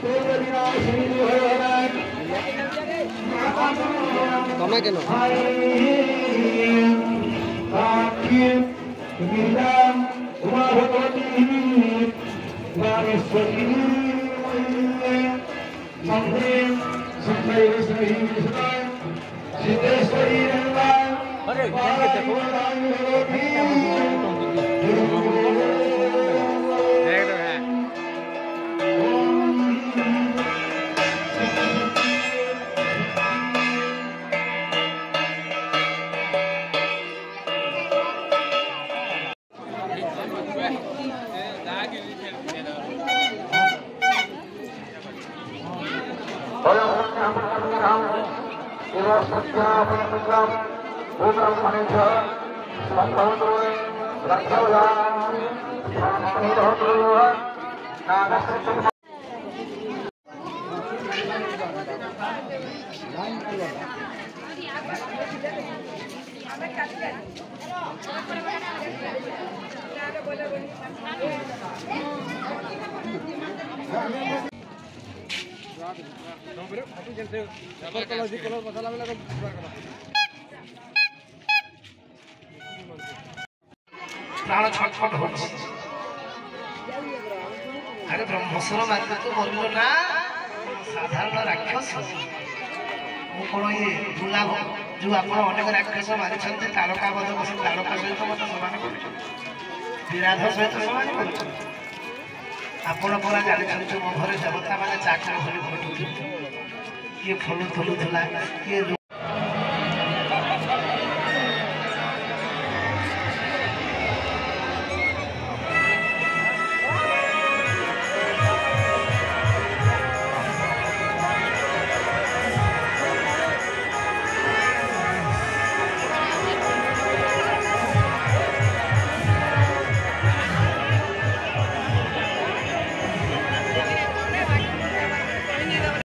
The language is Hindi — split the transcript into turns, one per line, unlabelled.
तमे केन
प्राण छटपट हो अरे ब्रह्मस्वर मार्ग तो बोलो ना साधारण राक्षस कौन ये बुला जो आप अनेक राक्षस मारी तारका बध बस तारका सहित मत समान कर विराध सहित समान कर आपण पूरा जानी मो घर देवता मैंने चाकरी भरी घटू किए फलू थलुला किए